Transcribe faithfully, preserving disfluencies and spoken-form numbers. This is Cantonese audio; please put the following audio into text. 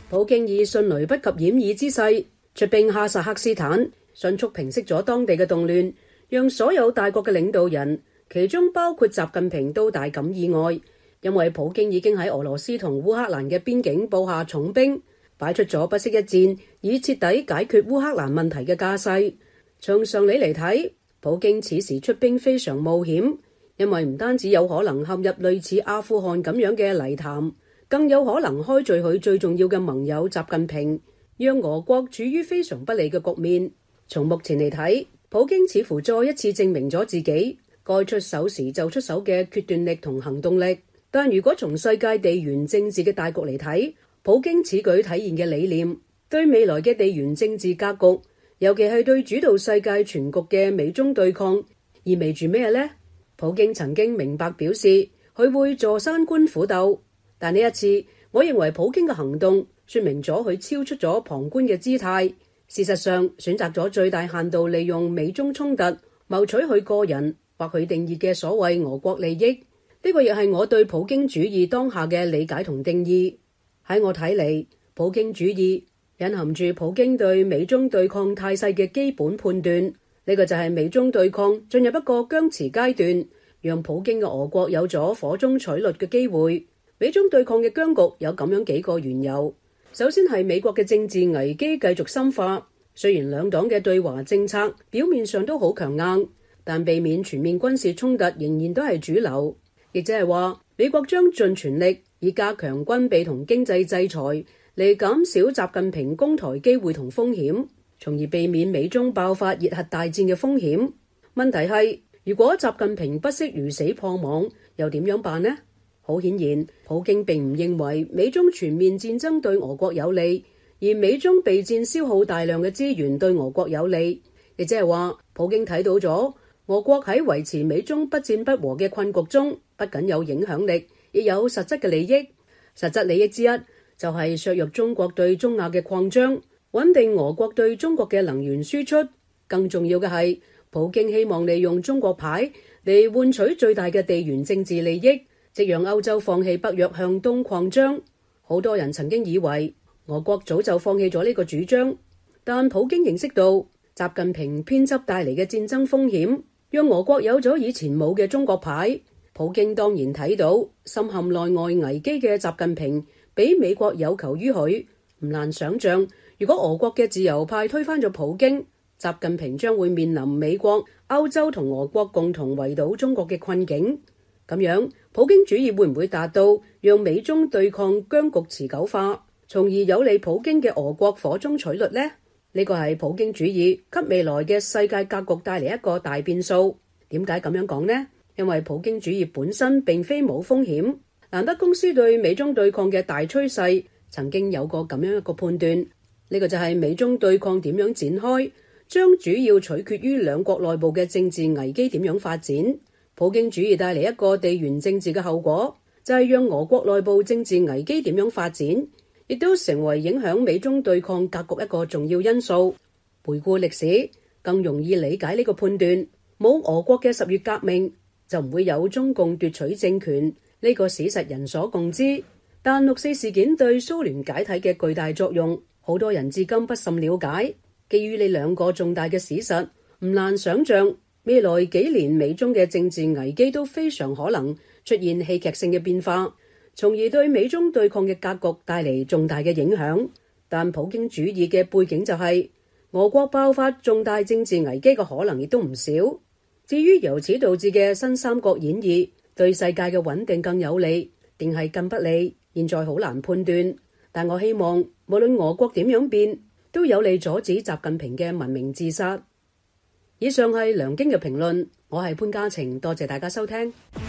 普京以迅雷不及掩耳之勢出兵哈薩克斯坦，迅速平息咗當地嘅動亂，讓所有大國嘅領導人，其中包括習近平都大感意外，因為普京已經喺俄羅斯同烏克蘭嘅邊境布下重兵，擺出咗不惜一戰以徹底解決烏克蘭問題嘅架勢。從常理嚟睇，普京此時出兵非常冒險，因為唔單止有可能陷入類似阿富汗咁樣嘅泥潭，更有可能開罪佢最重要嘅盟友習近平，讓俄國處於非常不利嘅局面。從目前嚟睇，普京似乎再一次證明咗自己該出手時就出手嘅決斷力同行動力。但如果從世界地緣政治嘅大局嚟睇，普京此舉體現嘅理念，對未來嘅地緣政治格局，尤其係對主導世界全局嘅美中對抗，意味住咩呢？普京曾經明白表示，佢會坐山觀虎鬥，但呢一次，我認為普京嘅行動說明咗佢超出咗旁觀嘅姿態，事實上選擇咗最大限度利用美中衝突，謀取佢個人或佢定義嘅所謂俄國利益。呢個亦係我對普京主義當下嘅理解同定義。喺我睇嚟，普京主義隱含住普京對美中對抗態勢嘅基本判斷。呢個就係美中對抗進入一個僵持階段，讓普京嘅俄國有咗火中取栗嘅機會。美中對抗嘅僵局有咁樣幾個緣由。首先係美國嘅政治危機繼續深化，雖然兩黨嘅對華政策表面上都好強硬，但避免全面軍事衝突仍然都係主流。亦即係話，美國將盡全力以加強軍備同經濟制裁嚟減少習近平攻台機會同風險，從而避免美中爆發熱核大戰嘅風險。問題係，如果習近平不惜魚死破網，又點樣辦呢？好顯然，普京並唔認為美中全面戰爭對俄國有利，而美中備戰消耗大量嘅資源對俄國有利。亦即係話，普京睇到咗俄國喺維持美中不戰不和嘅困局中，不僅有影響力，亦有實質嘅利益。實質利益之一就係削弱中國對中亞嘅擴張，穩定俄國對中國嘅能源輸出。更重要嘅係，普京希望利用中國牌嚟換取最大嘅地緣政治利益，即讓歐洲放棄北約向東擴張。好多人曾經以為俄國早就放棄咗呢個主張，但普京認識到習近平偏執帶嚟嘅戰爭風險，讓俄國有咗以前冇嘅中國牌。普京當然睇到深陷內外危機嘅習近平比美國有求於佢，唔難想象，如果俄國嘅自由派推翻咗普京，習近平將會面臨美國、歐洲同俄國共同圍堵中國嘅困境。咁樣，普京主義會唔會達到讓美中對抗僵局持久化，從而有利普京嘅俄國火中取栗呢？呢個係普京主義給未來嘅世界格局帶嚟一個大變數。點解咁樣講呢？因為普京主義本身並非冇風險。蘭德公司對美中對抗嘅大趨勢曾經有過咁樣一個判斷，呢個就係美中對抗點樣展開，將主要取決於兩國內部嘅政治危機點樣發展。普京主義帶嚟一個地緣政治嘅後果，就係讓俄國內部政治危機點樣發展，亦都成為影響美中對抗格局一個重要因素。回顧歷史，更容易理解呢個判斷。冇俄國嘅十月革命，就唔會有中共奪取政權，呢個史實人所共知。但六四事件對蘇聯解體嘅巨大作用，好多人至今不甚了解。基於呢兩個重大嘅史實，唔難想象未來幾年美中嘅政治危機都非常可能出現戲劇性嘅變化，從而對美中對抗嘅格局帶嚟重大嘅影響。但普京主義嘅背景就係俄國爆發重大政治危機嘅可能亦都唔少。至於由此導致嘅新三國演義對世界嘅穩定更有利定係更不利，現在好難判斷。但我希望無論俄國點樣變，都有利阻止習近平嘅文明自殺。以上係梁京嘅評論，我係潘嘉晴，多謝大家收聽。